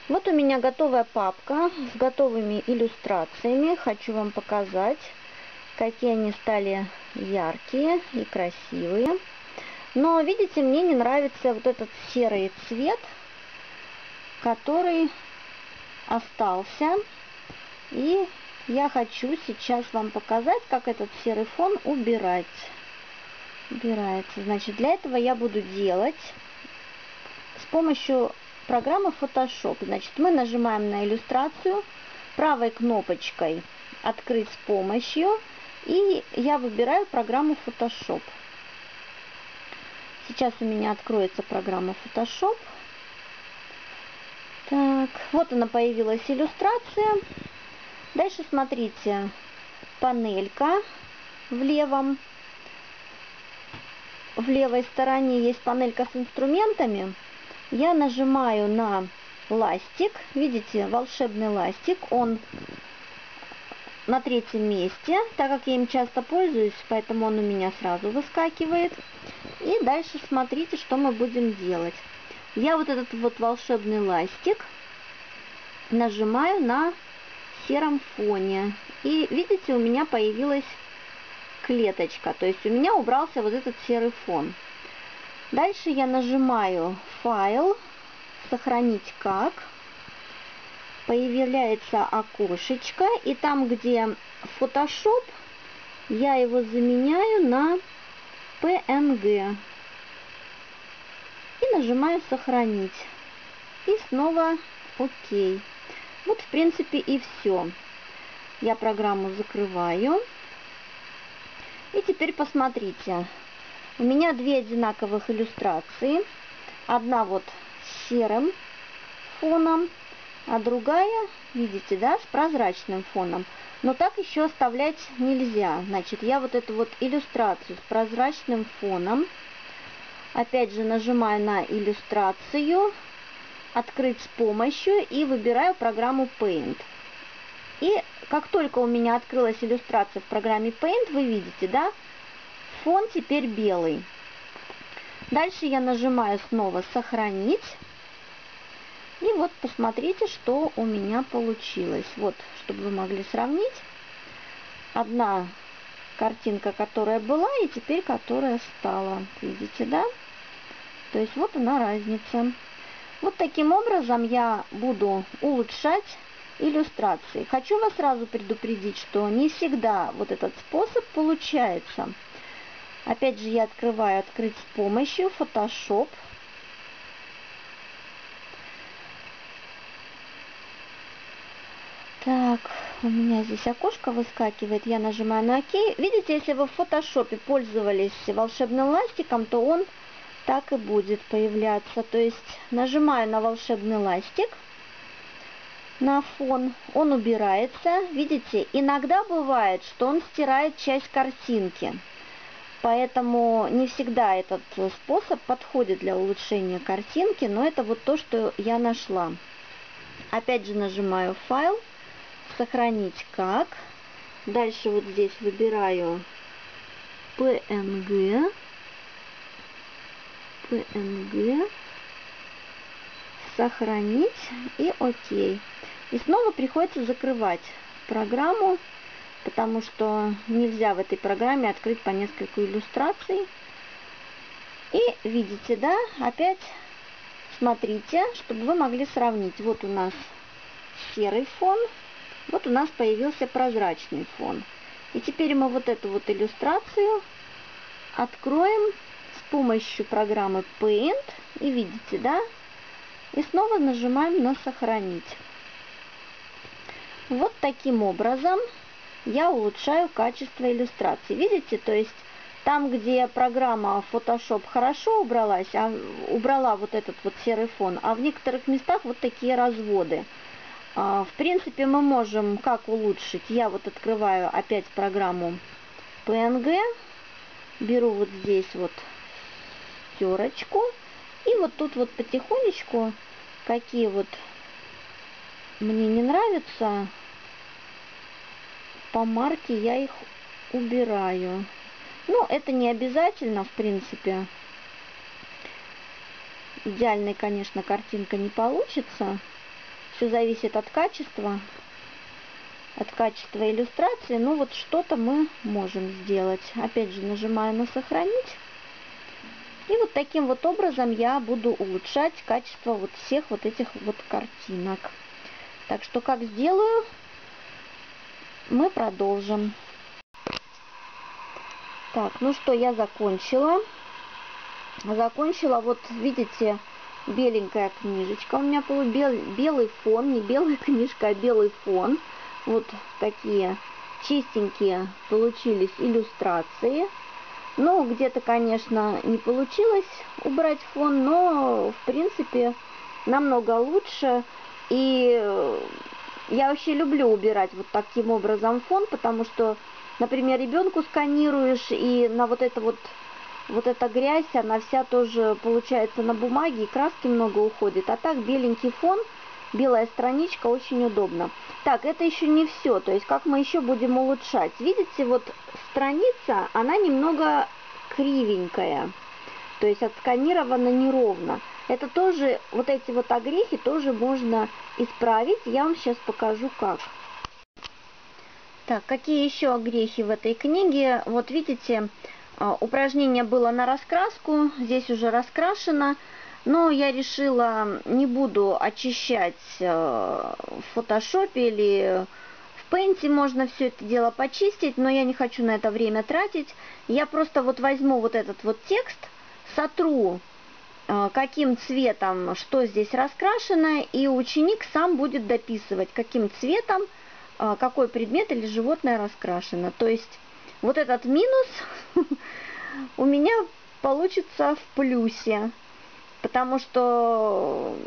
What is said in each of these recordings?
Вот у меня готовая папка с готовыми иллюстрациями. Хочу вам показать, какие они стали яркие и красивые. Но, видите, мне не нравится вот этот серый цвет, который остался. И я хочу сейчас вам показать, как этот серый фон убирать. Убирается. Значит, для этого я буду делать с помощью программы Photoshop. Значит, мы нажимаем на иллюстрацию, правой кнопочкой «Открыть с помощью», и я выбираю программу Photoshop. Сейчас у меня откроется программа Photoshop. Так, вот она, появилась иллюстрация. Дальше смотрите, панелька в левой стороне есть панелька с инструментами. Я нажимаю на ластик, видите, волшебный ластик, он на третьем месте, так как я им часто пользуюсь, поэтому он у меня сразу выскакивает. И дальше смотрите, что мы будем делать. Я вот этот вот волшебный ластик нажимаю на сером фоне. И видите, у меня появилась клеточка, то есть у меня убрался вот этот серый фон. Дальше я нажимаю «Файл», «Сохранить как». Появляется окошечко, и там, где Photoshop, я его заменяю на PNG. И нажимаю «Сохранить». И снова «Ок». Вот, в принципе, и все. Я программу закрываю. И теперь посмотрите. У меня две одинаковых иллюстрации. Одна вот с серым фоном, а другая, видите, да, с прозрачным фоном. Но так еще оставлять нельзя. Значит, я вот эту вот иллюстрацию с прозрачным фоном, опять же нажимаю на иллюстрацию, открыть с помощью и выбираю программу Paint. И как только у меня открылась иллюстрация в программе Paint, вы видите, да, фон теперь белый. Дальше я нажимаю снова «Сохранить». И вот посмотрите, что у меня получилось. Вот, чтобы вы могли сравнить. Одна картинка, которая была, и теперь которая стала. Видите, да? То есть вот она разница. Вот таким образом я буду улучшать иллюстрации. Хочу вас сразу предупредить, что не всегда вот этот способ получается. Опять же, я открываю «Открыть с помощью», Photoshop. Так, у меня здесь окошко выскакивает, я нажимаю на ОК. Видите, если вы в фотошопе пользовались волшебным ластиком, то он так и будет появляться. То есть нажимаю на волшебный ластик, на фон, он убирается. Видите, иногда бывает, что он стирает часть картинки. Поэтому не всегда этот способ подходит для улучшения картинки, но это вот то, что я нашла. Опять же нажимаю «Файл», «Сохранить как». Дальше вот здесь выбираю PNG, «Сохранить» и «Ок». И снова приходится закрывать программу, потому что нельзя в этой программе открыть по нескольку иллюстраций. И видите, да, опять смотрите, чтобы вы могли сравнить. Вот у нас серый фон, вот у нас появился прозрачный фон. И теперь мы вот эту вот иллюстрацию откроем с помощью программы Paint. И видите, да, и снова нажимаем на «Сохранить». Вот таким образом я улучшаю качество иллюстрации. Видите, то есть там, где программа Photoshop хорошо убрала вот этот вот серый фон, а в некоторых местах вот такие разводы. В принципе, мы можем как улучшить. Я вот открываю опять программу PNG, беру вот здесь вот стерочку, и вот тут вот потихонечку, какие вот мне не нравятся, по марке я их убираю. Ну, это не обязательно, в принципе. Идеальной, конечно, картинка не получится. Все зависит от качества иллюстрации. Ну вот что-то мы можем сделать. Опять же нажимаю на сохранить. И вот таким вот образом я буду улучшать качество вот всех вот этих вот картинок. Так что как сделаю, мы продолжим. Так, ну что, я закончила. Вот видите, беленькая книжечка у меня белый фон, не белая книжка, а белый фон. Вот такие чистенькие получились иллюстрации. Ну, где-то, конечно, не получилось убрать фон, но, в принципе, намного лучше. И я вообще люблю убирать вот таким образом фон, потому что, например, ребенку сканируешь, и на вот эта грязь, она вся тоже получается на бумаге, и краски много уходит. А так беленький фон, белая страничка, очень удобно. Так, это еще не все. То есть, как мы еще будем улучшать? Видите, вот страница, она немного кривенькая. То есть, отсканирована неровно. Это тоже, вот эти вот огрехи тоже можно исправить. Я вам сейчас покажу, как. Так, какие еще огрехи в этой книге? Вот видите, упражнение было на раскраску. Здесь уже раскрашено. Но я решила, не буду очищать в фотошопе или в пейнте, можно все это дело почистить, но я не хочу на это время тратить. Я просто вот возьму вот этот вот текст, сотру, каким цветом, что здесь раскрашено, и ученик сам будет дописывать, каким цветом, какой предмет или животное раскрашено. То есть вот этот минус у меня получится в плюсе. Потому что,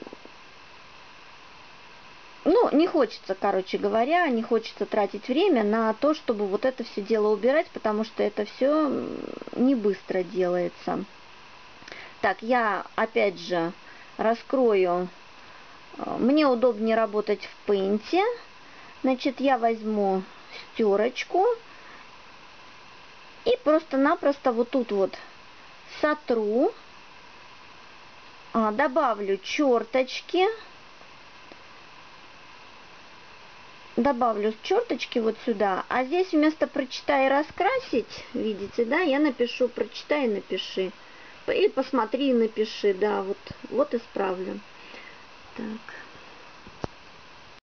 ну, не хочется, короче говоря, не хочется тратить время на то, чтобы вот это все дело убирать, потому что это все не быстро делается. Так, я опять же раскрою. Мне удобнее работать в пейнте. Значит, я возьму стерочку и просто-напросто вот тут вот сотру. Добавлю черточки. Добавлю черточки вот сюда. А здесь вместо «прочитай» и «раскрасить», видите, да, я напишу «прочитай» и «напиши». Или «посмотри» и «напиши», да, вот исправлю. Так.